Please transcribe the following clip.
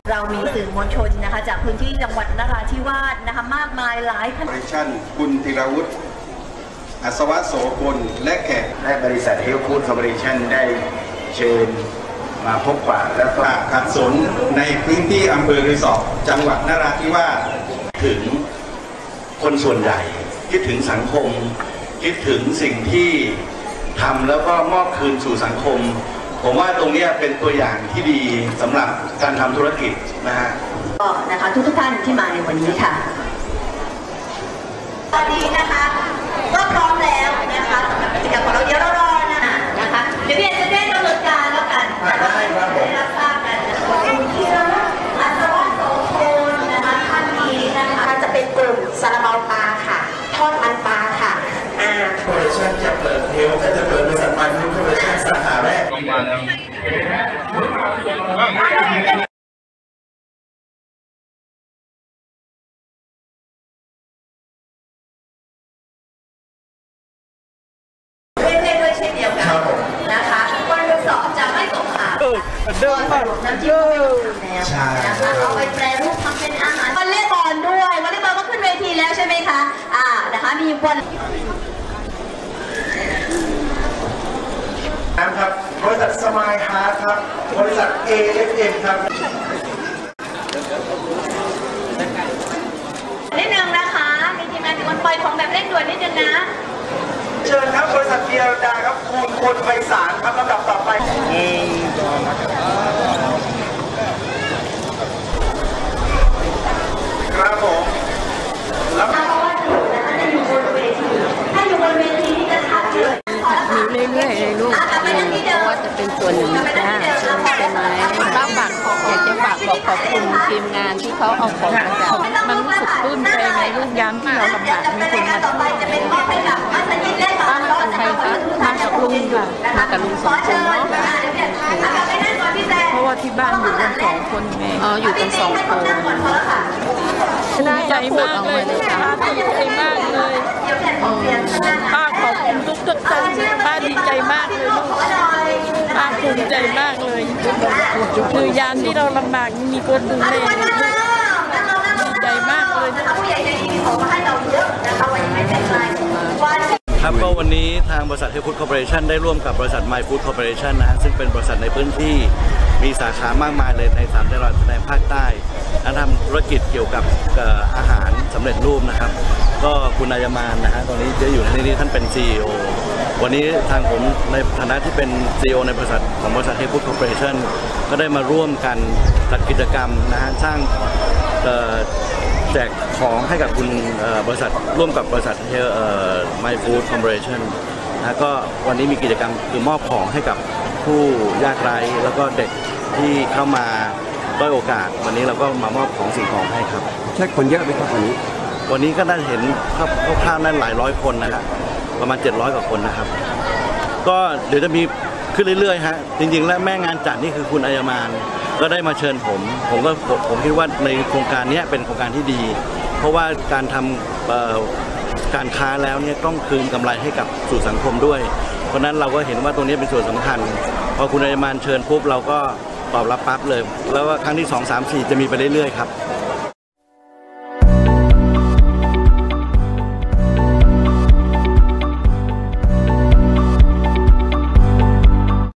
เรามีสื่อมวลชนนะคะจากพื้นที่จังหวัดนราธิวาสนะคะมากมายหลายท่านคุณธีรวุฒิอัศวะโสพลและแขกและบริษัทเฮลฟู้ดคอร์ปอเรชั่นได้เชิญมาพบปะและก็ขัดสนในพื้นที่อำเภอรือสอจังหวัดนราธิวาสถึงคนส่วนใหญ่คิดถึงสังคมคิดถึงสิ่งที่ทำแล้วก็มอบคืนสู่สังคมผมว่าตรงนี้เป็นตัวอย่างที่ดีสำหรับการทำธุรกิจนะฮะก็นะคะทุกท่านที่มาในวันนี้ค่ะตอนนี้นะคะก็พร้อมแล้วนะคะสำหรับกิจกรรมของเราเดี๋ยวเรารอนะคะเดี๋ยวพี่เอ็นจะได้ดำเนินการแล้วกันได้ครับผมรับทราบกันคุณธีรวุฒิอัศวะโสพลนะคะท่านนี้นะคะจะเป็นกลุ่มซาลาเปาปลาค่ะทอดมันปลาค่ะคอร์ปอเรชั่นจะเปิดเฮลก็จะเปิดบริษัทมันคอร์ปอเรชั่นสาขาแรกมาแล้วเช่นเดียวกันนะคะวันที่สองจะไม่ส่งขายน้ำจิ้มแล้วนะคะเอาไปแปรรูปทำเป็นอาหารวอลเลย์บอลด้วยวอลเลย์บอลก็ขึ้นเวทีแล้วใช่ไหมคะนะคะมีบอลนะครับบริษัทสมายฮาร์ทครับบริษัท AFM ครับนิดนึงนะคะมีทีมงานที่มันปล่อยของแบบเร่งด่วนนิดนึงนะเชิญครับบริษัทเบียร์ดาครับคุณคนไพศาลครับลำดับต่อไปครับผมแล้วเพราะว่าสื่อนะคะจะอยู่บนเวทีถ้าอยู่บนเวทีนี่จะชัดเลยมีเรื่อยๆเลยลูกเพราะว่าจะเป็นส่วนหนึ่งจ้าใช่ไหมป้าฝากอยากจะฝากบอกขอบคุณทีมงานที่เขาเอาของมาจากมันรู้สึกปลื้มใจในลูกย้ำที่เราลำบากมีคนมาช่วยป้าเป็นใครคะมากับลุงค่ะมากับลุงสองคนเนาะเพราะว่าที่บ้านอยู่กัน2 คนไงอยู่กัน2 คนดีใจมากเลยป้าดีใจมากเลยป้าขอบคุณทุกท่านป้าดีใจมากเลยลูกป้าภูมิใจมากเลยคือยามที่เราลำบากมีคนดูแลดีใจมากเลยผู้ใหญ่ใจดีของมาให้เราเยอะนะคะวันนี้ไม่เป็นไรครับก็วันนี้ทางบริษัทเฮลฟู้ดคอร์ปอเรชั่นได้ร่วมกับบริษัทไมฟู้ดคอร์ปอเรชั่นนะฮะซึ่งเป็นบริษัทในพื้นที่มีสาขามากมายเลยใน3 จังหวัดในภาคใต้และทำธุรกิจเกี่ยวกับอาหารสำเร็จรูปนะครับก็คุณนายมานนะฮะตอนนี้จะอยู่ในที่นี้ท่านเป็น CEO วันนี้ทางผมในฐานะที่เป็น CEO ในบริษัทของบริษัทเฮลฟู้ดคอร์ปอเรชั่นก็ได้มาร่วมกันจัดกิจกรรมนะฮะสร้างแจกของให้กับคุณบริษัทร่วมกับบริษัทMy Food Corporation นะก็วันนี้มีกิจกรรมคือมอบของให้กับผู้ยากไร้แล้วก็เด็กที่เข้ามาด้อยโอกาสวันนี้เราก็มามอบของสิ่งของให้ครับใช่คนเยอะไหมครับวันนี้ก็น่าจะเห็นคร่าวๆนั้นหลายร้อยคนนะครับประมาณ700 กว่าคนนะครับก็เดี๋ยวจะมีขึ้นเรื่อยๆฮะจริงๆแล้วแม่งานจัดนี่คือคุณอัยมานก็ได้มาเชิญผมคิดว่าในโครงการนี้เป็นโครงการที่ดีเพราะว่าการทำการค้าแล้วเนี่ยต้องคืนกำไรให้กับสู่สังคมด้วยเพราะนั้นเราก็เห็นว่าตรงนี้เป็นส่วนสำคัญพอคุณอัยมานเชิญปุ๊บเราก็ตอบรับปั๊บเลยแล้วว่าครั้งที่2 3 4จะมีไปเรื่อยๆครับ